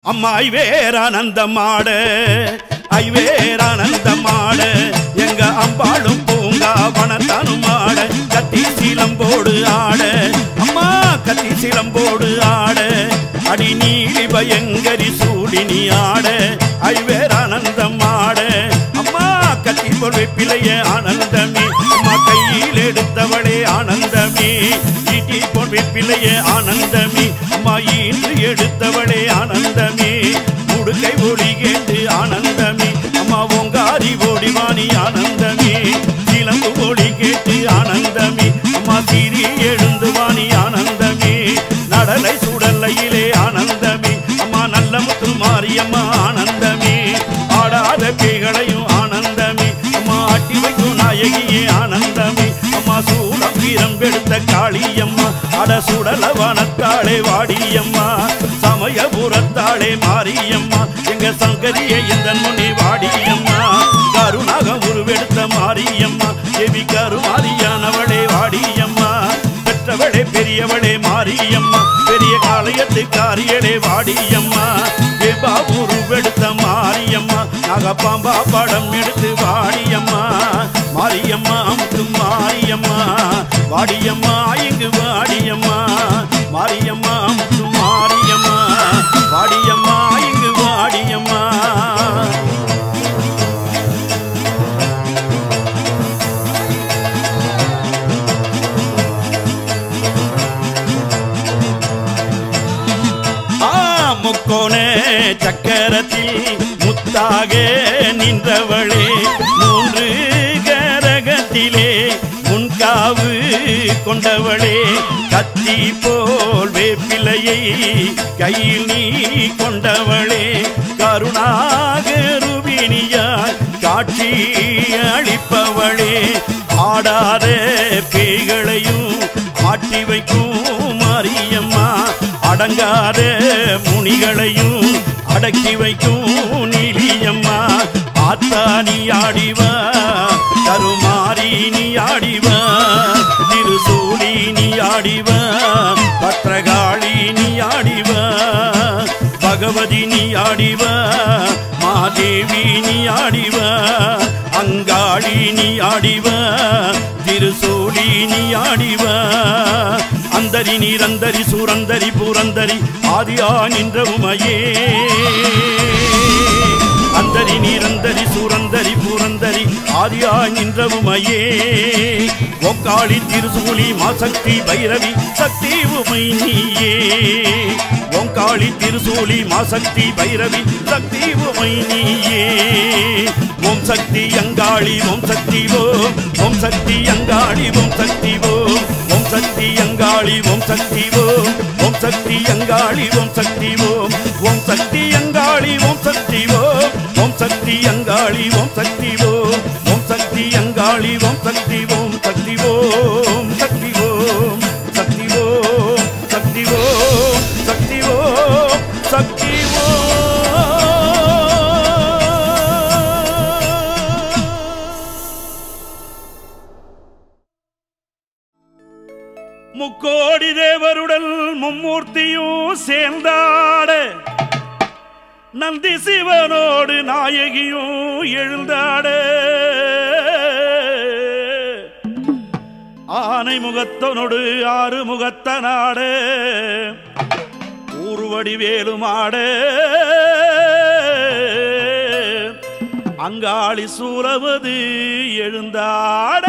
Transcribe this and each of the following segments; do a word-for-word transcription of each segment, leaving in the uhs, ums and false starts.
அம்மா ஐவேரானந்தமாட ஐவேரானந்தமாட எங்க அம்பாளும் பூங்கா வனத்தானும் ஆட கத்தி சீலம்போடு ஆட அம்மா கத்தி சீலம்போடு ஆட அடி நீலி பயங்கரி சூடினி ஆட ஐவேரானந்தமாட அம்மா கத்தி பொருள் பிழைய ஆனந்தமே அம்மா கையில் எடுத்தவளே ஆனந்தமே ஈட்டி பொருள் பிழைய ஆனந்தமே அம்மா ஈன்று எடுத்தவளே ஆனந்தமே முடுக்கை ஒளி கேட்டு ஆனந்தமே அம்மா ஓங்காரி ஓடிவாணி ஆனந்தமே சிலம்பு ஒளி கேட்டு ஆனந்தமே அம்மா சீரி எழுந்து வாணி ஆனந்தமே நடலை சுடலையிலே ஆனந்தமே அம்மா நல்ல முத்து மாரியம்மா ஆனந்தமே ஆடாத பேய்களையும் ஆனந்தமே அம்மா ஆட்டி வைக்கும் நாயகியே ஆனந்தமே அம்மா சூடம் வீரம் எடுத்த காளியம்மா அட சுடல வனத்தாளே வாடியம்மா சமயபுரத்தாளே மாரியம்மா எங்க சங்கரியை இந்த முனி வாடியம்மா கருணாகம் உருவெடுத்த மாரியம்மா தேவி கருமாரியானவளே வாடியம்மா பெற்றவளே பெரியவளே மாரியம்மா பெரிய காளையத்து காரியளே வாடியம்மா தேவா உருவெடுத்த மாரியம்மா நாகப்பாம்பா படம் எடுத்து வாடியம்மா மாரியம்மா முத்து மாரியம்மா வாடியம்மா இங்கு வாடியம்மா மாரியம்மா முத்து மாரியம்மா வாடியம்மா இங்கு வாடியம்மா முக்கோணே சக்கரத்தில் முத்தாக நின்றவளே மூன்று கரகத்திலே முன்காவு கொண்டவளே கத்தி போல் வேப்பிலையை கையில் நீ கொண்டவளே கருணாகருவினியாய் காட்சி அளிப்பவளே ஆடாத பேய்களையும் ஆட்டி வைக்கும் மாரியம்மா அடங்காத முனிகளையும் அடக்கி வைக்கும் நீலியம்மா ஆத்தா நீ ஆடிவா கருமாரி நீ ஆடிவா திருசூலி நீ ஆடிவா பத்ரகாளி நீ ஆடிவா பகவதி நீ ஆடிவா மாதேவி நீ ஆடிவா அங்காளி நீ ஆடிவா திருசூலி நீ ஆடிவா அந்தரி நீரந்தரி சூரந்தரி பூரந்தரி ஆதியா நின்ற உமையே அந்தரி நீரந்தரி சூரந்தரி பூரந்தரி ஆதியா நின்ற உமையே ஓங்காளி திருசூலி மாசக்தி பைரவி சக்தி உமை நீயே ஓங்காளி திருசூலி மாசக்தி பைரவி சக்தி உமை நீயே ஓம் சக்தி அங்காளி ஓம் சக்தி ஓம் ஓம் சக்தி அங்காளி ஓம் சக்தி ஓம் ஓம் சக்தி அங்காளி ஓம் சக்தி ஓம் ஓம் சக்தி அங்காளி ஓம் சக்தி ஓம் ஓம் சக்தி அங்காளி ஓம் சக்தி ஓம் ஓம் சக்தி அங்காளி ஓம் சக்தி ஓம் ஓம் சக்தி அங்காளி ஓம் சக்தி ஓம் சக்தி ஓம் சக்தி ஓம் சக்தி ஓம் சக்தி ஓம் சக்தி ஓம் சக்தி ஓம் முக்கோடி தேவருடல் மும்மூர்த்தியும் சேர்ந்தாட நந்தி சிவனோடு நாயகியும் எழுந்தாட ஆனை முகத்தனோடு ஆறு முகத்தனாட ஊர்வடி வேலுமாட அங்காளி சூரவது எழுந்தாட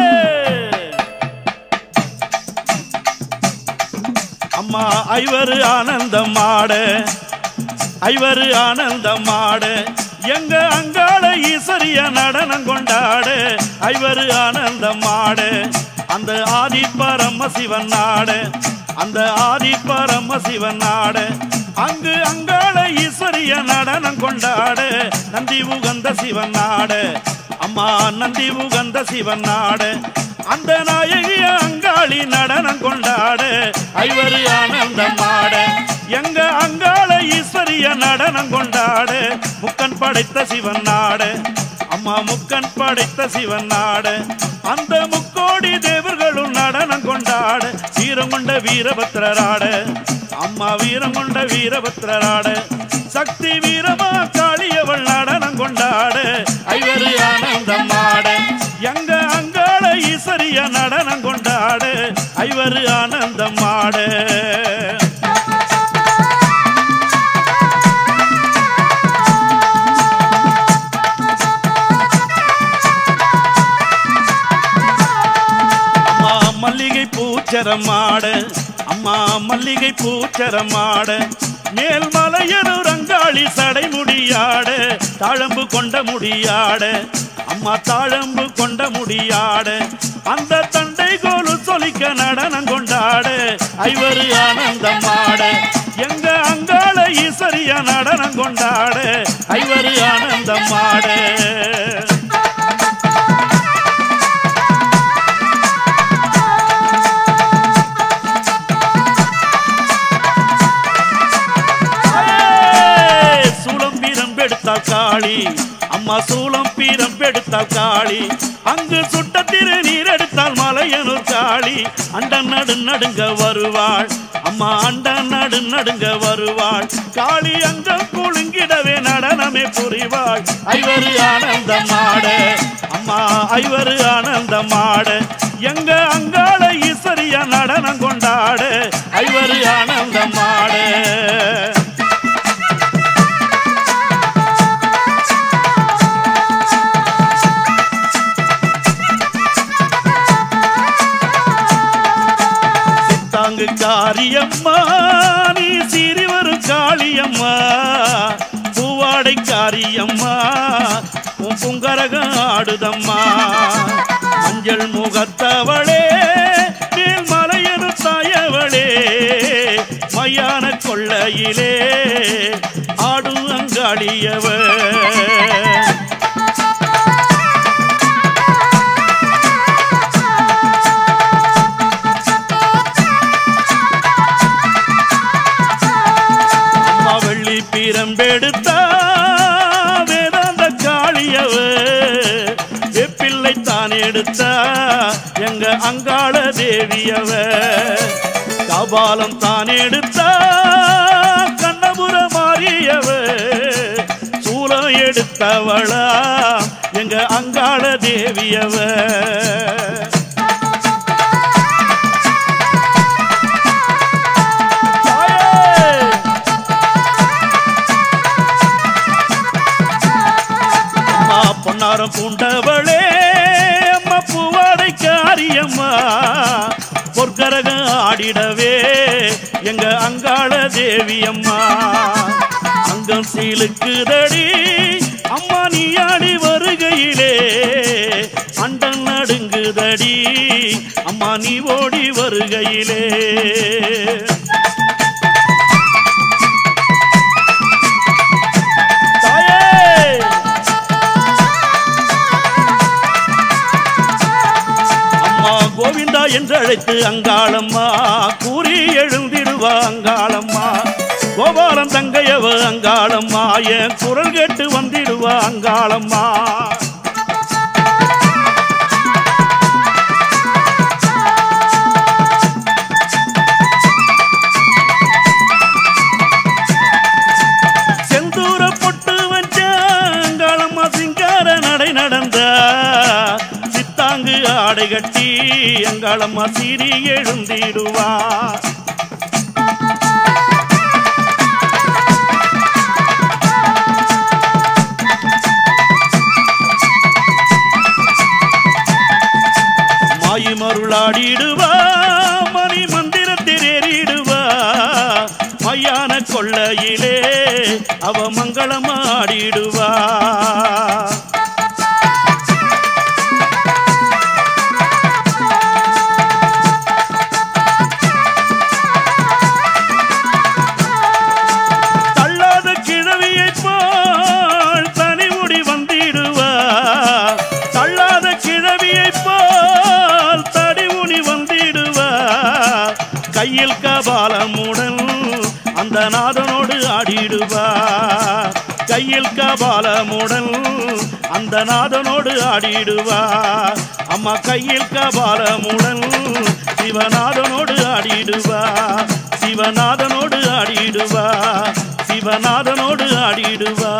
அம்மா ஐவரு ஆனந்தம் ஆட ஐவரு ஆனந்தம் ஆட எங்க அங்காள ஈஸ்வரிய நடனம் கொண்டாட ஐவரு ஆனந்தம் ஆட அந்த ஆதி பரம சிவன் நாட அந்த ஆதி பரம சிவன் நாட அங்கு அங்காள ஈஸ்வரிய நடனம் கொண்டாட நந்தி உகந்த சிவன் நாட அம்மா நந்தி உகந்த சிவன் நாட அந்த நாயகிய அங்காளி நடனம் கொண்டாட ஐவரு ஆனந்தம் ஆட எங்க அங்காள ஈஸ்வரிய நடனம் கொண்டாட முக்கன் படைத்த சிவன் நாட அம்மா முக்கன் படைத்த சிவன் நாட அந்த முக்கோடி தேவர்களும் நடனம் கொண்டாட வீரம் கொண்ட வீரபத்ரராட அம்மா வீரம் கொண்ட வீரபத்ரராட சக்தி வீரமா காளியவள் நடனம் கொண்டாட ஐவரு ஆனந்தம் ஆட எங்க அங்காள ஈஸ்வரிய நடனம் கொண்டாட ஐவரு ஆனந்தம் ஆட மல்லிகை பூச்சரமாட அம்மா மல்லிகை பூச்சரமாட மேல் மலையனூர் அங்காளி சடை முடியாட தாழம்பு கொண்ட முடியாட அம்மா தாழம்பு கொண்ட முடியாட அந்த தண்டை கோலு சொலிக்க நடனம் கொண்டாட ஐவரு ஆனந்தமாட எங்க அங்காள ஈஸ்வரிய நடனம் கொண்டாட ஐவரு ஆனந்தமாட காளி அம்மா சூளம் பீரம் பெடுத்தால் காளி அங்கு சுட்ட திரு நீர் எடுத்தால் மலையனூர் காளி அண்ட நடு நடுங்க வருவாள் அம்மா அண்ட நடு நடுங்க வருவாள் காளி அங்கம் குலுங்கிடவே நடனமே புரிவாள் ஐவரு ஆனந்தமாட அம்மா ஐவரு ஆனந்தமாட எங்க அங்காள ஈஸ்வரிய நடனம் கொண்டாட ஐவரு ஆனந்தமாட காரியம்மா நீ சீறி வரும் காளியம்மா பூவாடை காரியம்மா உன் புங்கரகம் ஆடுதம்மா மஞ்சள் முகத்தவளே மேல் மலையனு தாயவளே மையான கொள்ளையிலே ஆடும் அங்காளியவ பீரம்பெடுத்தா வேதாந்த காளியவ வெப்பிள்ளை தான் எடுத்தா எங்க அங்காள தேவியவ கபாலம் தான் எடுத்தா கண்ணபுர மாறியவ சூலம் எடுத்தவளா எங்க அங்காள தேவியவ பொன்னாரம் பூண்டவளே அம்மா பூவாடை காரியம்மா பொற்கரகம் ஆடிடவே எங்க அங்காள தேவியம்மா அங்கம் சீலுக்குதடி அம்மா நீ ஆடி வருகையிலே அண்டன் நடுங்குதடி அம்மா நீ ஓடி வருகையிலே கோவிந்தா என்று அழைத்து அங்காளம்மா கூறி எழுந்திடுவா அங்காளம்மா கோபாலம் தங்கையவ அங்காளம்மா என் குரல் கேட்டு வந்திடுவா அங்காளம்மா செந்தூர பொட்டு வச்ச அங்காளம்மா சிங்கார நடை நடந்தா சித்தாங்கு ஆடை கட்டி அங்காளம்மா சீறி எழுந்திடுவா மாயி மருளாடிடுவா மணி மந்திரத்தில் ஏறிடுவா மையான கொள்ளையிலே அவ மங்களமாடிடுவா கையில் கபாலமுடன் அந்த நாதனோடு ஆடிடுவா கையில் கபாலமுடன் அந்த நாதனோடு ஆடிடுவா அம்மா கையில் கபாலமுடன் சிவநாதனோடு ஆடிடுவா சிவநாதனோடு ஆடிடுவா சிவநாதனோடு ஆடிடுவா